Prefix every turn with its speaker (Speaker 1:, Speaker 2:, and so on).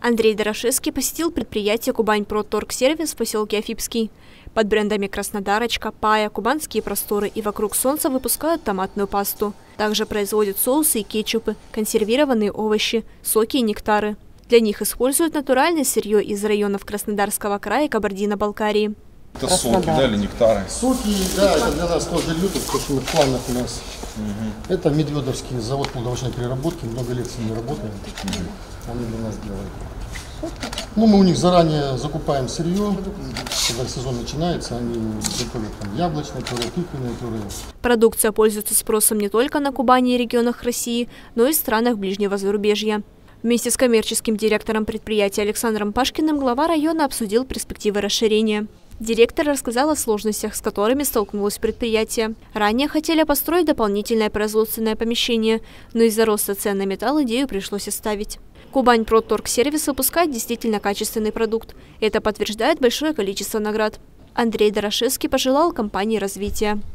Speaker 1: Андрей Дорошевский посетил предприятие «Кубань-Продторгсервис» в поселке Афипский. Под брендами «Краснодарочка», «Пая», «Кубанские просторы» и «Вокруг солнца» выпускают томатную пасту. Также производят соусы и кетчупы, консервированные овощи, соки и нектары. Для них используют натуральное сырье из районов Краснодарского края и Кабардино-Балкарии.
Speaker 2: Это соки, да, или нектары?
Speaker 3: Соки, да, это для нас тоже люто, потому что в планах у нас. Это Медведовский завод плодовочной переработки, много лет с ними работаем. Они для нас делают. Ну, мы у них заранее закупаем сырье, когда сезон начинается, они готовят там яблочное пюре, тыквенное пюре.
Speaker 1: Продукция пользуется спросом не только на Кубани и регионах России, но и в странах ближнего зарубежья. Вместе с коммерческим директором предприятия Александром Пашкиным глава района обсудил перспективы расширения. Директор рассказал о сложностях, с которыми столкнулось предприятие. Ранее хотели построить дополнительное производственное помещение, но из-за роста цен на металл идею пришлось оставить. «Кубань-Продторгсервис» выпускает действительно качественный продукт. Это подтверждает большое количество наград. Андрей Дорошевский пожелал компании развития.